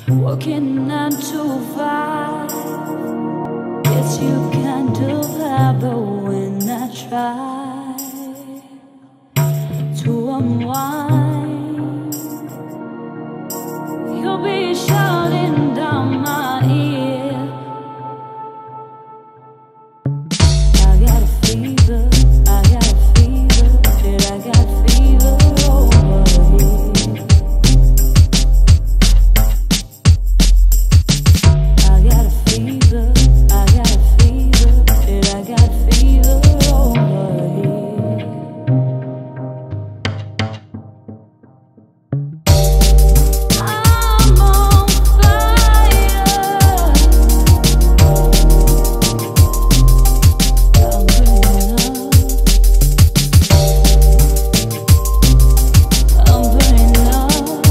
Working 9 to 5. Guess you can do that, but when I try to unwind, you'll be shouting down my ear. I got a fever, I got a fever, shit, I got fever over here. I got a fever, I got a fever, shit, I got fever over here. I'm on fire. I'm burning up. I'm burning up.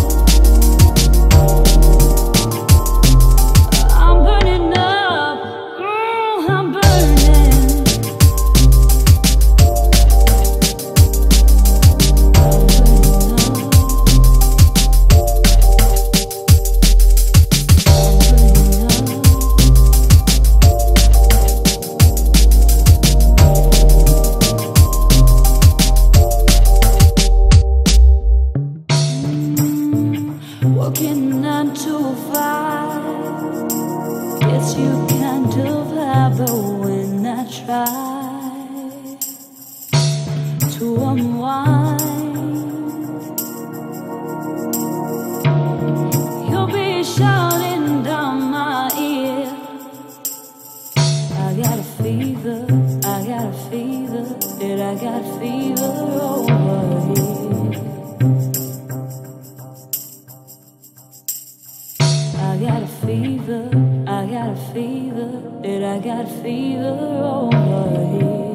I'm burning up. I'm burning. Working 9 to 5. Guess you can do that, but when I try to unwind, you'll be shouting down my ear. I got a fever, I got a fever, shit, I got fever over here. I got a fever, I got a fever, shit, I got fever over here.